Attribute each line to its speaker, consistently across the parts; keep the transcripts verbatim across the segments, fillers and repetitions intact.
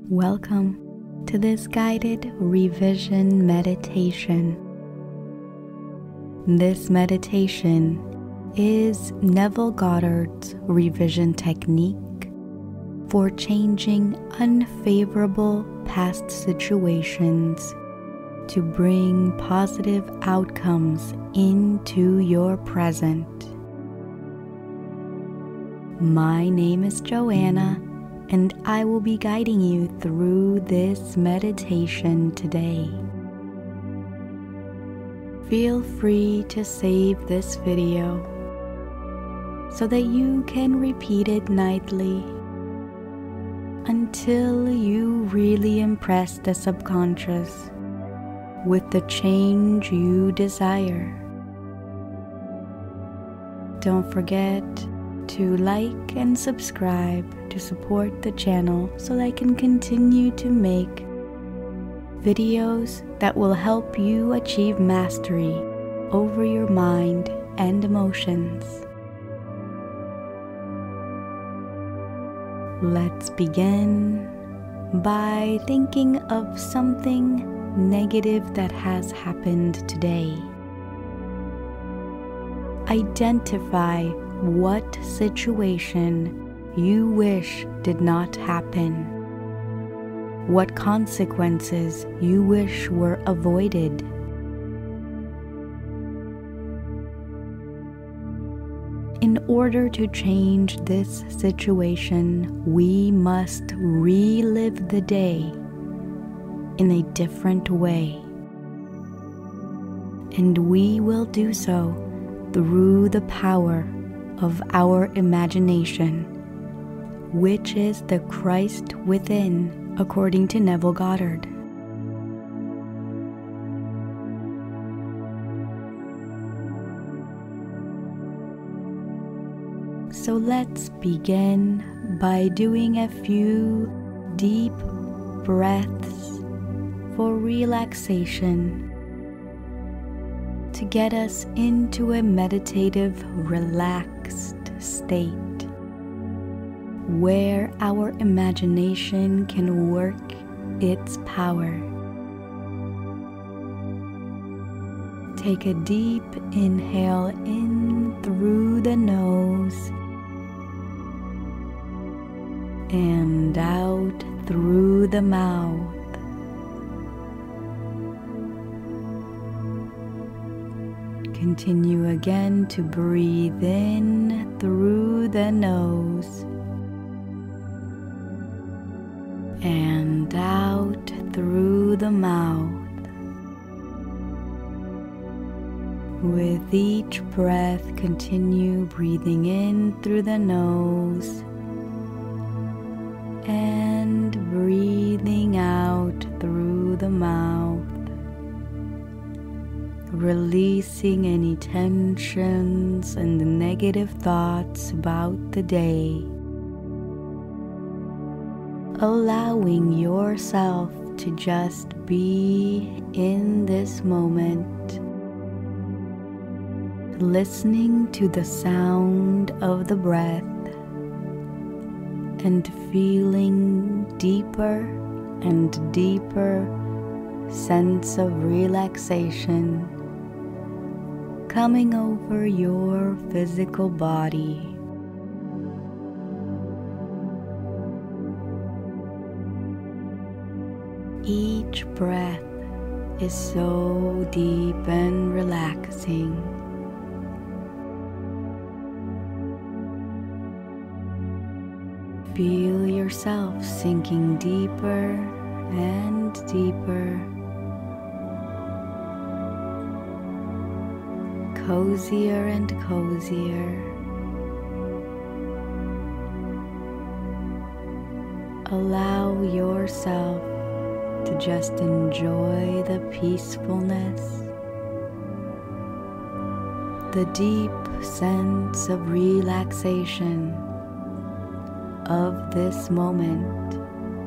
Speaker 1: Welcome to this guided revision meditation. This meditation is Neville Goddard's revision technique for changing unfavorable past situations to bring positive outcomes into your present. My name is Joanna, and I will be guiding you through this meditation today. Feel free to save this video so that you can repeat it nightly until you really impress the subconscious with the change you desire. Don't forget to like and subscribe to support the channel so that I can continue to make videos that will help you achieve mastery over your mind and emotions. Let's begin by thinking of something negative that has happened today. Identify what situation you wish did not happen, what consequences you wish were avoided. In order to change this situation, we must relive the day in a different way. And we will do so through the power of our imagination, which is the Christ within, according to Neville Goddard. So let's begin by doing a few deep breaths for relaxation to get us into a meditative, relaxed state where our imagination can work its power. Take a deep inhale in through the nose and out through the mouth. Continue again to breathe in through the nose and out through the mouth. With each breath, continue breathing in through the nose and breathing out through the mouth, releasing any tensions and negative thoughts about the day, allowing yourself to just be in this moment, listening to the sound of the breath and feeling deeper and deeper sense of relaxation coming over your physical body. Each breath is so deep and relaxing. Feel yourself sinking deeper and deeper, cozier and cozier. Allow yourself to just enjoy the peacefulness, the deep sense of relaxation of this moment.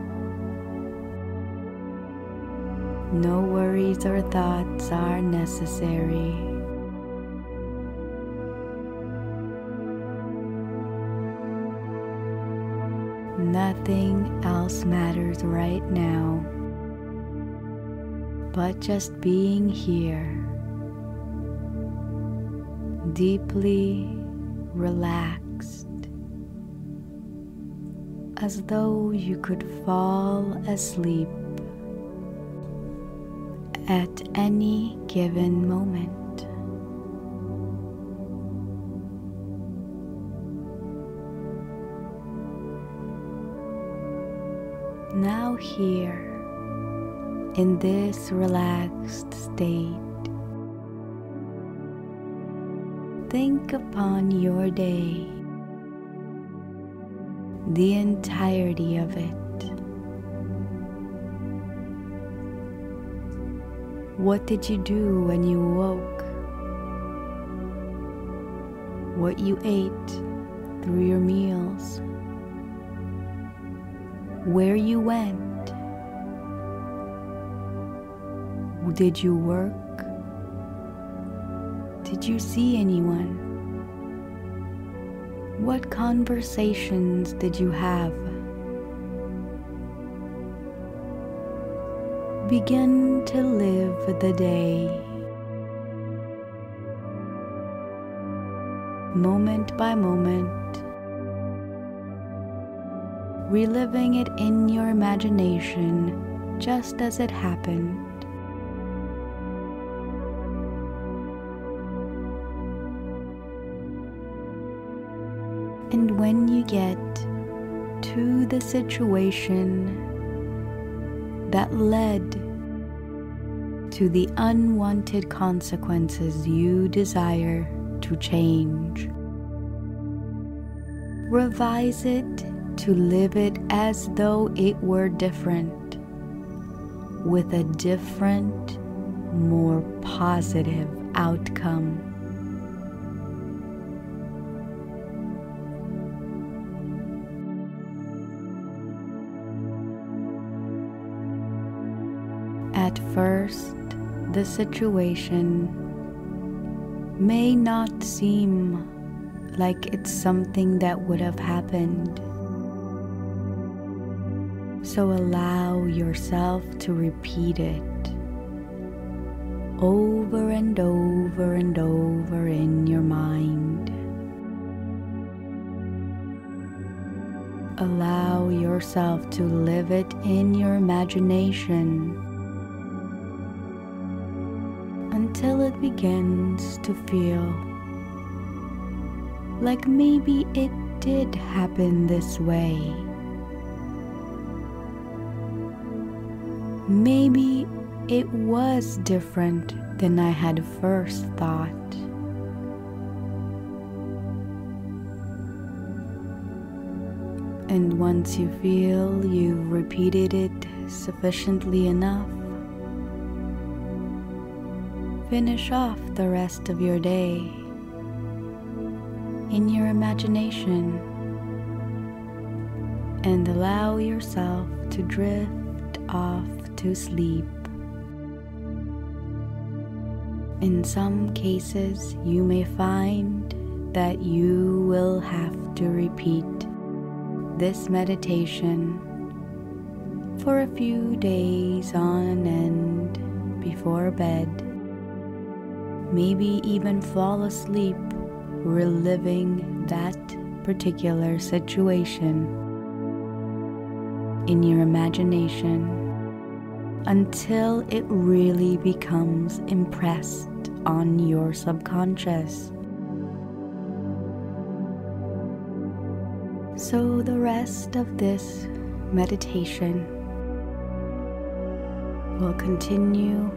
Speaker 1: No worries or thoughts are necessary. Nothing else matters right now but just being here, deeply relaxed, as though you could fall asleep at any given moment. Now here, in this relaxed state, think upon your day, the entirety of it. What did you do when you woke? What you ate through your meals? Where you went? Did you work? Did you see anyone? What conversations did you have? Begin to live the day, moment by moment, reliving it in your imagination just as it happened. And when you get to the situation that led to the unwanted consequences you desire to change, revise it to live it as though it were different, with a different, more positive outcome. At first, the situation may not seem like it's something that would have happened. So allow yourself to repeat it over and over and over in your mind. Allow yourself to live it in your imagination until it begins to feel like maybe it did happen this way. Maybe it was different than I had first thought. And once you feel you've repeated it sufficiently enough, finish off the rest of your day in your imagination and allow yourself to drift off to sleep. In some cases, you may find that you will have to repeat this meditation for a few days on end before bed. Maybe even fall asleep reliving that particular situation in your imagination until it really becomes impressed on your subconscious. So the rest of this meditation will continue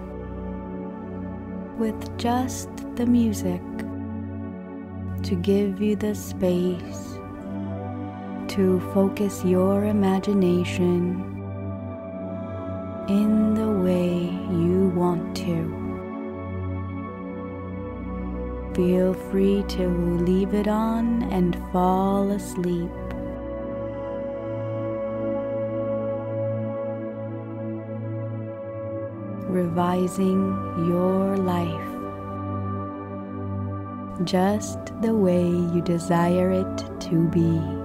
Speaker 1: with just the music to give you the space to focus your imagination in the way you want to. Feel free to leave it on and fall asleep. Revising your life just the way you desire it to be.